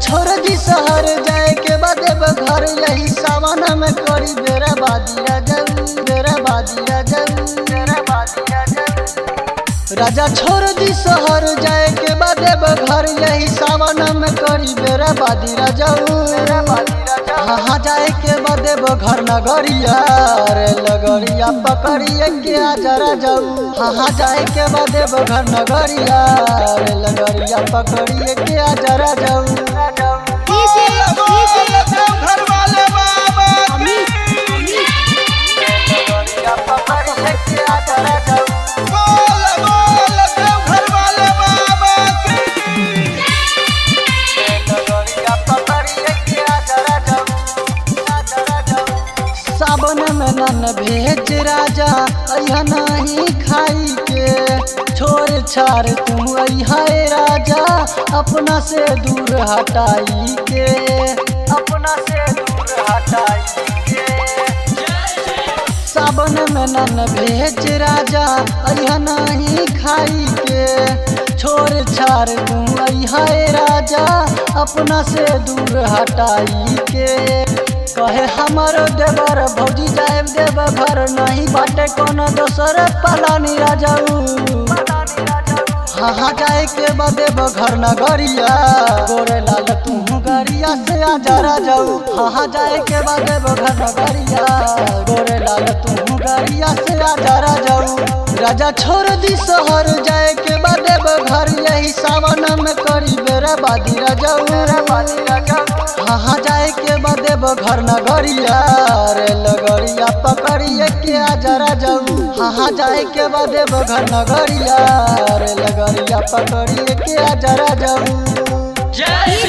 छोड़ दी शहर जाए के बाद घर यही सावन में करी बेरा बादी राजा बेरा बादी राजा बेरा बादी राजा राजा छोड़ दी शहर जाए के बाद घर यही सावन में करी बेरा बादी राजा हाँ जाए के बाद घर नगरिया रे लगरिया पकड़िए के आजरा जाऊ हाँ जाए के बाद घर नगरिया रे लगरिया पकड़िए के आजरा जाऊ सावन में नन भेज राजा अह नहीं खाई के छोड़ छाड़ तू अह राजा अपना से दूर हटाई के अपना से दूर हटाई के सावन में नन भेज राजा अह नहीं खाई के छोड़ छाड़ तू अह राजा अपना से दूर हटाई के कहे हमारो देवर भौजी जाए देव घर नहीं बाटे कोनो दोसर पलानी राजाऊ हाँ जाए के बाद घर नगरिया गोरे लाल तू गरिया से आजा राजाऊ हाँ जाए के बाद घर नगरिया गोरे लाल तू गरिया से आजा राजाऊ राजा छोड़ दी शहर जाए के बाद घर यही सावन में करी बेरा बादी राजाऊ हाँ जाए के बाद घर नगरिया रे लगरिया पकड़िए के आजा राजाऊ हाँ जाए के बाद घर नगरिया रे लगरिया पकड़िए के आजा राजाऊ।